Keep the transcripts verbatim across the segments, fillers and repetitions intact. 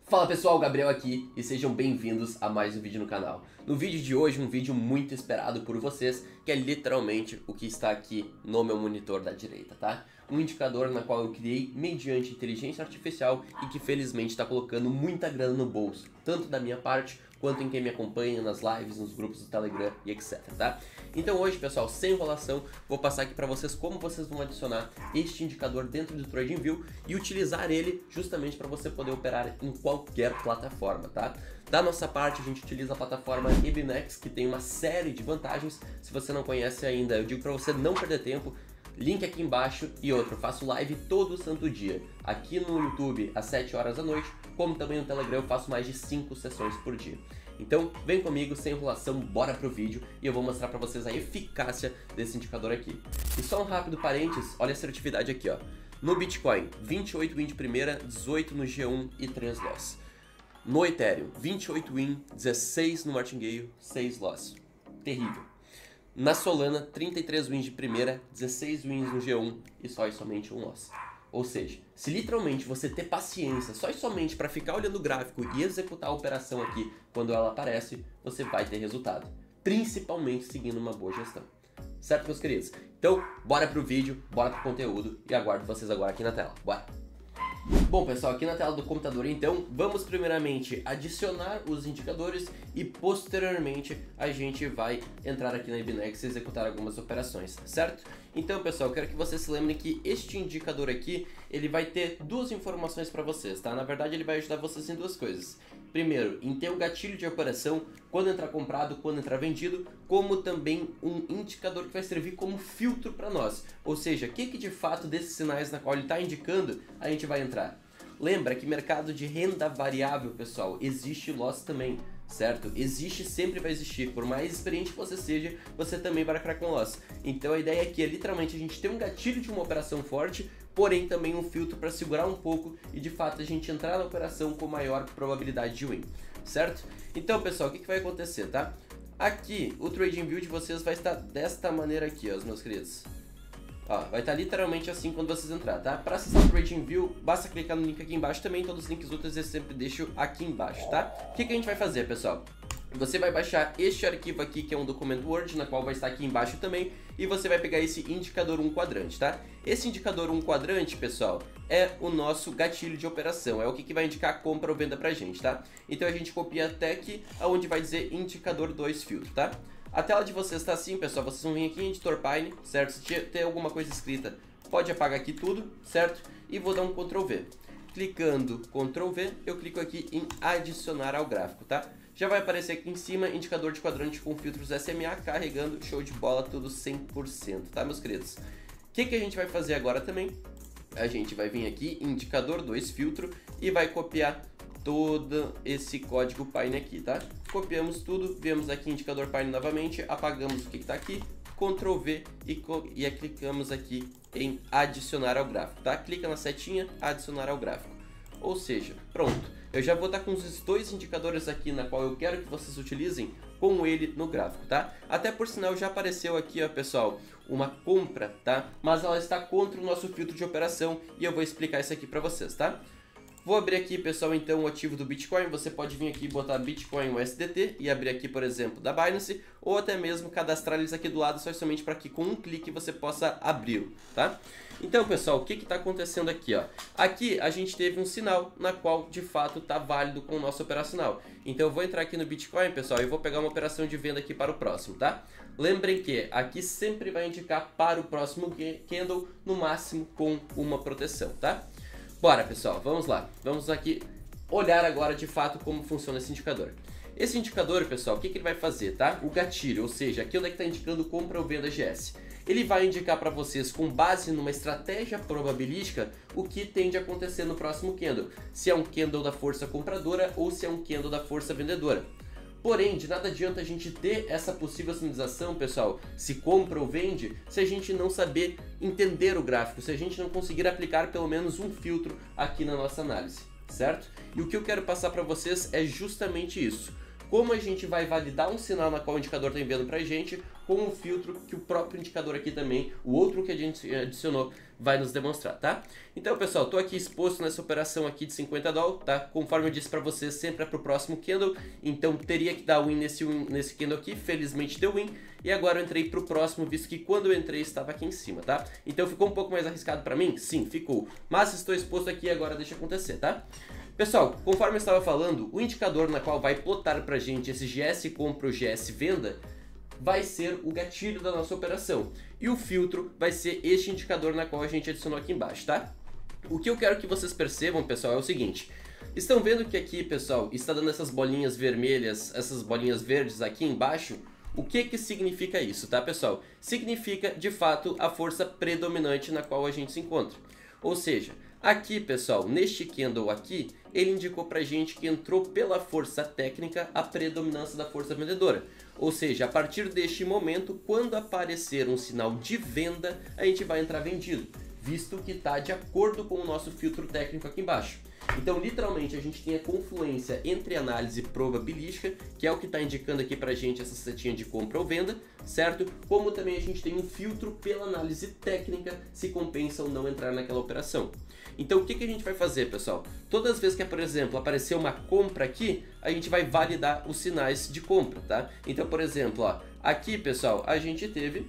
Fala pessoal, Gabriel aqui e sejam bem-vindos a mais um vídeo no canal. No vídeo de hoje, um vídeo muito esperado por vocês, que é literalmente o que está aqui no meu monitor da direita, tá? Um indicador na qual eu criei mediante inteligência artificial e que felizmente está colocando muita grana no bolso, tanto da minha parte quanto em quem me acompanha nas lives, nos grupos do Telegram e etcétera, tá? Então hoje, pessoal, sem enrolação, vou passar aqui para vocês como vocês vão adicionar este indicador dentro do TradingView e utilizar ele justamente para você poder operar em qualquer plataforma, tá? Da nossa parte, a gente utiliza a plataforma Ibinex, que tem uma série de vantagens. Se você não conhece ainda, eu digo para você não perder tempo. Link aqui embaixo e outro, eu faço live todo santo dia, aqui no YouTube às sete horas da noite, como também no Telegram eu faço mais de cinco sessões por dia. Então vem comigo, sem enrolação, bora pro vídeo e eu vou mostrar pra vocês a eficácia desse indicador aqui. E só um rápido parênteses, olha a assertividade aqui, ó. No Bitcoin, vinte e oito win de primeira, dezoito no G um e três loss. No Ethereum, vinte e oito win, dezesseis no Martingale, seis loss. Terrível. Na Solana, trinta e três wins de primeira, dezesseis wins no G um e só e somente um loss. Ou seja, se literalmente você ter paciência só e somente para ficar olhando o gráfico e executar a operação aqui quando ela aparece, você vai ter resultado. Principalmente seguindo uma boa gestão. Certo, meus queridos? Então, bora pro vídeo, bora pro conteúdo e aguardo vocês agora aqui na tela. Bora! Bom pessoal, aqui na tela do computador então, vamos primeiramente adicionar os indicadores e posteriormente a gente vai entrar aqui na Ibinex e executar algumas operações, certo? Então pessoal, eu quero que vocês se lembrem que este indicador aqui, ele vai ter duas informações para vocês, tá? Na verdade ele vai ajudar vocês em duas coisas. Primeiro, em ter o gatilho de operação, quando entrar comprado, quando entrar vendido, como também um indicador que vai servir como filtro para nós. Ou seja, o que, que de fato desses sinais na qual ele está indicando, a gente vai entrar. Lembra que mercado de renda variável, pessoal, existe loss também, certo? Existe, sempre vai existir. Por mais experiente que você seja, você também vai lucrar com loss. Então a ideia aqui é literalmente a gente ter um gatilho de uma operação forte, porém também um filtro para segurar um pouco e de fato a gente entrar na operação com maior probabilidade de win, certo? Então pessoal, o que, que vai acontecer, tá? Aqui o TradingView de vocês vai estar desta maneira aqui, ó, meus queridos. Ó, vai estar literalmente assim quando vocês entrar, tá? Para acessar o TradingView, basta clicar no link aqui embaixo também, todos os links úteis eu sempre deixo aqui embaixo, tá? O que, que a gente vai fazer, pessoal? Você vai baixar este arquivo aqui, que é um documento Word, na qual vai estar aqui embaixo também, e você vai pegar esse indicador um quadrante, tá? Esse indicador um quadrante, pessoal, é o nosso gatilho de operação, é o que, que vai indicar compra ou venda pra gente, tá? Então a gente copia até aqui, onde vai dizer indicador dois filtro, tá? A tela de vocês está assim, pessoal, vocês vão vir aqui em Editor Pine, certo? Se tem alguma coisa escrita, pode apagar aqui tudo, certo? E vou dar um control V. Clicando control V, eu clico aqui em adicionar ao gráfico, tá? Já vai aparecer aqui em cima, indicador de quadrante com filtros S M A, carregando, show de bola, tudo cem por cento, tá, meus queridos? O que, que a gente vai fazer agora também? A gente vai vir aqui, indicador dois filtro, e vai copiar todo esse código Pine aqui, tá? Copiamos tudo, viemos aqui indicador Pine novamente, apagamos o que está aqui, control V e, e clicamos aqui em adicionar ao gráfico, tá? Clica na setinha, adicionar ao gráfico. Ou seja, pronto. Eu já vou estar com os dois indicadores aqui na qual eu quero que vocês utilizem com ele no gráfico, tá? Até por sinal já apareceu aqui, ó, pessoal, uma compra, tá? Mas ela está contra o nosso filtro de operação e eu vou explicar isso aqui para vocês, tá? Vou abrir aqui, pessoal, então o ativo do Bitcoin. Você pode vir aqui e botar Bitcoin U S D T e abrir aqui, por exemplo, da Binance, ou até mesmo cadastrar eles aqui do lado só somente para que com um clique você possa abri-lo, tá? Então, pessoal, o que está acontecendo aqui, ó? Aqui a gente teve um sinal na qual de fato está válido com o nosso operacional. Então eu vou entrar aqui no Bitcoin, pessoal, e vou pegar uma operação de venda aqui para o próximo, tá? Lembrem que aqui sempre vai indicar para o próximo candle, no máximo com uma proteção, tá? Bora, pessoal, vamos lá. Vamos aqui olhar agora de fato como funciona esse indicador. Esse indicador, pessoal, o que, que ele vai fazer, tá? O gatilho, ou seja, aqui onde é que está indicando compra ou venda G S. Ele vai indicar para vocês, com base numa estratégia probabilística, o que tende a acontecer no próximo candle. Se é um candle da força compradora ou se é um candle da força vendedora. Porém, de nada adianta a gente ter essa possível sinalização, pessoal, se compra ou vende, se a gente não saber entender o gráfico, se a gente não conseguir aplicar pelo menos um filtro aqui na nossa análise, certo? E o que eu quero passar para vocês é justamente isso. como a gente vai validar um sinal na qual o indicador está enviando para a gente, com o filtro que o próprio indicador aqui também, o outro que a gente adicionou, vai nos demonstrar, tá? Então, pessoal, estou aqui exposto nessa operação aqui de cinquenta dólares, tá? Conforme eu disse para vocês, sempre é para o próximo candle, então teria que dar win nesse, win nesse candle aqui, felizmente deu win, e agora eu entrei para o próximo, visto que quando eu entrei estava aqui em cima, tá? Então ficou um pouco mais arriscado para mim? Sim, ficou, mas estou exposto aqui agora, deixa acontecer, tá? Pessoal, conforme eu estava falando, o indicador na qual vai plotar para a gente esse G S compra ou G S venda vai ser o gatilho da nossa operação. E o filtro vai ser este indicador na qual a gente adicionou aqui embaixo, tá? O que eu quero que vocês percebam, pessoal, é o seguinte. Estão vendo que aqui, pessoal, está dando essas bolinhas vermelhas, essas bolinhas verdes aqui embaixo? O que que significa isso, tá, pessoal? Significa, de fato, a força predominante na qual a gente se encontra. Ou seja, aqui, pessoal, neste candle aqui, ele indicou pra gente que entrou pela força técnica a predominância da força vendedora. Ou seja, a partir deste momento, quando aparecer um sinal de venda, a gente vai entrar vendido, visto que está de acordo com o nosso filtro técnico aqui embaixo. Então, literalmente, a gente tem a confluência entre análise probabilística, que é o que está indicando aqui pra gente essa setinha de compra ou venda, certo? Como também a gente tem um filtro pela análise técnica, se compensa ou não entrar naquela operação. Então, o que que a gente vai fazer, pessoal? Todas as vezes que, por exemplo, aparecer uma compra aqui, a gente vai validar os sinais de compra, tá? Então, por exemplo, ó, aqui, pessoal, a gente teve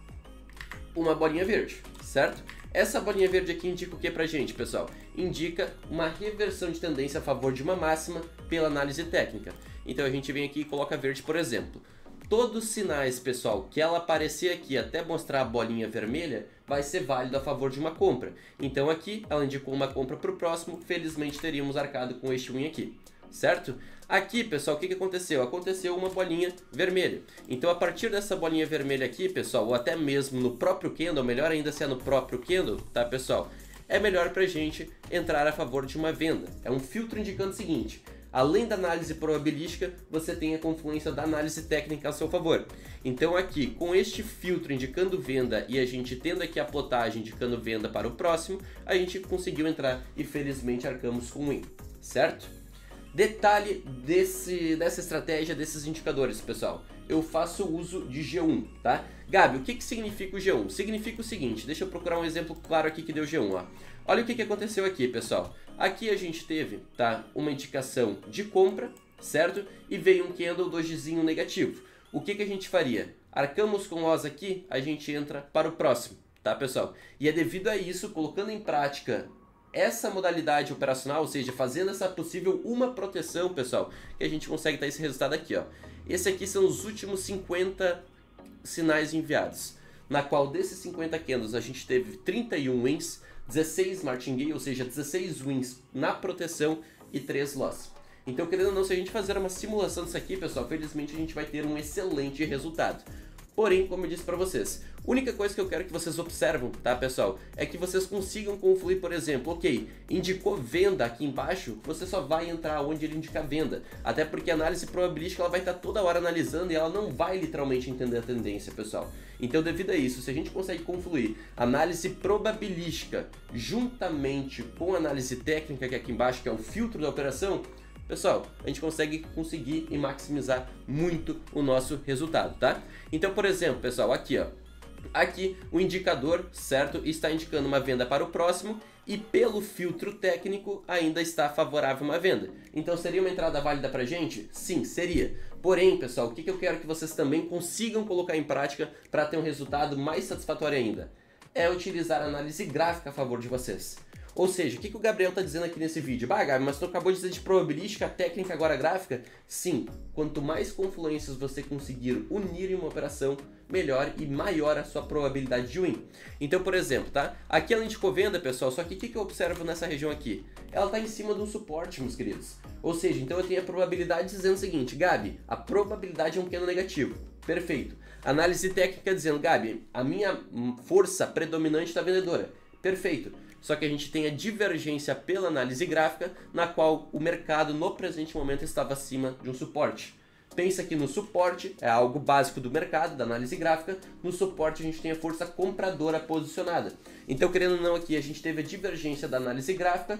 uma bolinha verde, certo? Essa bolinha verde aqui indica o que pra gente, pessoal? Indica uma reversão de tendência a favor de uma máxima pela análise técnica. Então a gente vem aqui e coloca verde, por exemplo. Todos os sinais, pessoal, que ela aparecer aqui até mostrar a bolinha vermelha, vai ser válido a favor de uma compra. Então aqui ela indicou uma compra para o próximo, felizmente teríamos arcado com este win aqui, certo? Aqui, pessoal, o que que aconteceu? Aconteceu uma bolinha vermelha. Então, a partir dessa bolinha vermelha aqui, pessoal, ou até mesmo no próprio candle, melhor ainda se é no próprio candle, tá, pessoal? É melhor pra gente entrar a favor de uma venda. É um filtro indicando o seguinte: além da análise probabilística, você tem a confluência da análise técnica a seu favor. Então aqui, com este filtro indicando venda e a gente tendo aqui a plotagem indicando venda para o próximo, a gente conseguiu entrar e felizmente arcamos com win, certo? Detalhe desse, dessa estratégia, desses indicadores, pessoal. Eu faço uso de G um, tá? Gabi, o que que significa o G um? Significa o seguinte, deixa eu procurar um exemplo claro aqui que deu G um, ó. Olha o que que aconteceu aqui, pessoal. Aqui a gente teve, tá, uma indicação de compra, certo? E veio um candle dojizinho negativo. O que que a gente faria? Arcamos com Os aqui, a gente entra para o próximo, tá, pessoal? E é devido a isso, colocando em prática essa modalidade operacional, ou seja, fazendo essa possível uma proteção, pessoal, que a gente consegue ter esse resultado aqui, ó. Esse aqui são os últimos cinquenta sinais enviados, na qual desses cinquenta candles a gente teve trinta e um wins, dezesseis martingale, ou seja, dezesseis wins na proteção e três loss. Então, querendo ou não, se a gente fazer uma simulação disso aqui, pessoal, felizmente a gente vai ter um excelente resultado. Porém, como eu disse para vocês, a única coisa que eu quero que vocês observam, tá, pessoal, é que vocês consigam confluir, por exemplo, ok, indicou venda aqui embaixo, você só vai entrar onde ele indica venda. Até porque a análise probabilística ela vai estar toda hora analisando e ela não vai literalmente entender a tendência, pessoal. Então, devido a isso, se a gente consegue confluir análise probabilística juntamente com a análise técnica, que é aqui embaixo, que é o filtro da operação, pessoal, a gente consegue conseguir e maximizar muito o nosso resultado, tá? Então, por exemplo, pessoal, aqui, ó, aqui o indicador, certo, está indicando uma venda para o próximo e pelo filtro técnico ainda está favorável uma venda. Então, seria uma entrada válida pra gente? Sim, seria. Porém, pessoal, o que que eu quero que vocês também consigam colocar em prática para ter um resultado mais satisfatório ainda? É utilizar a análise gráfica a favor de vocês. Ou seja, o que que o Gabriel está dizendo aqui nesse vídeo? Bah, Gabi, mas tu acabou de dizer de probabilística, técnica, agora gráfica? Sim, quanto mais confluências você conseguir unir em uma operação, melhor e maior a sua probabilidade de win. Então, por exemplo, tá? Aqui ela indicou venda, pessoal, só que o que que eu observo nessa região aqui? Ela está em cima de um suporte, meus queridos. Ou seja, então eu tenho a probabilidade dizendo o seguinte: Gabi, a probabilidade é um pequeno negativo. Perfeito. Análise técnica dizendo: Gabi, a minha força predominante está vendedora. Perfeito. Só que a gente tem a divergência pela análise gráfica, na qual o mercado no presente momento estava acima de um suporte. Pensa que no suporte é algo básico do mercado, da análise gráfica. No suporte a gente tem a força compradora posicionada. Então, querendo ou não, aqui a gente teve a divergência da análise gráfica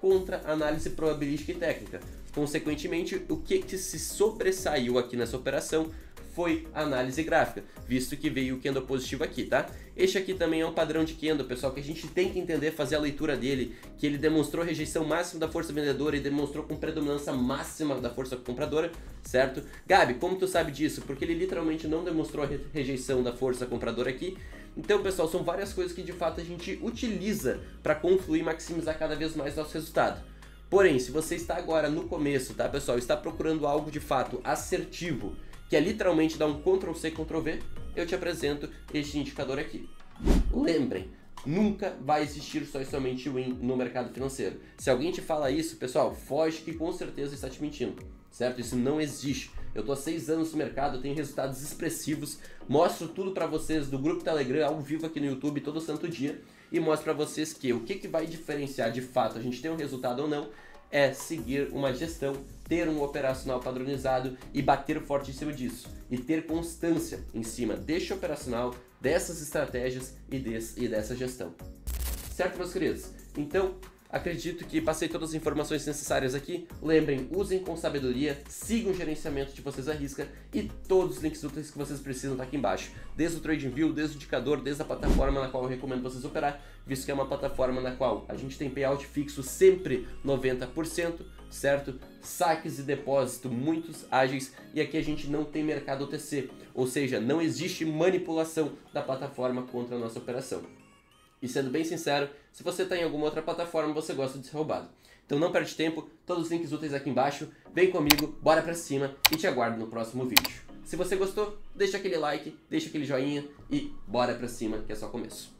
contra análise probabilística e técnica. Consequentemente, o que, que se sobressaiu aqui nessa operação foi a análise gráfica, visto que veio o candle positivo aqui, tá? Este aqui também é um padrão de candle, pessoal, que a gente tem que entender, fazer a leitura dele, que ele demonstrou rejeição máxima da força vendedora e demonstrou com predominância máxima da força compradora, certo? Gabi, como tu sabe disso? Porque ele literalmente não demonstrou a rejeição da força compradora aqui. Então, pessoal, são várias coisas que de fato a gente utiliza para confluir e maximizar cada vez mais nosso resultado. Porém, se você está agora no começo, tá, pessoal, está procurando algo de fato assertivo, que é literalmente dar um control C, control V, eu te apresento este indicador aqui. Lembrem, nunca vai existir só e somente win no mercado financeiro. Se alguém te fala isso, pessoal, foge que com certeza está te mentindo, certo? Isso não existe. Eu tô há seis anos no mercado, eu tenho resultados expressivos, mostro tudo para vocês do grupo Telegram, ao vivo aqui no YouTube, todo santo dia, e mostro para vocês que o que, que vai diferenciar de fato a gente ter um resultado ou não é seguir uma gestão, ter um operacional padronizado e bater forte em cima disso. E ter constância em cima deste operacional, dessas estratégias e, desse, e dessa gestão. Certo, meus queridos? Então, acredito que passei todas as informações necessárias aqui. Lembrem, usem com sabedoria, sigam o gerenciamento de vocês à risca e todos os links úteis que vocês precisam estão aqui embaixo. Desde o TradingView, desde o indicador, desde a plataforma na qual eu recomendo vocês operar, visto que é uma plataforma na qual a gente tem payout fixo sempre noventa por cento, certo? Saques e depósito muitos ágeis e aqui a gente não tem mercado O T C, ou seja, não existe manipulação da plataforma contra a nossa operação. E sendo bem sincero, se você está em alguma outra plataforma, você gosta de ser roubado. Então não perde tempo, todos os links úteis aqui embaixo, vem comigo, bora pra cima e te aguardo no próximo vídeo. Se você gostou, deixa aquele like, deixa aquele joinha e bora pra cima que é só começo.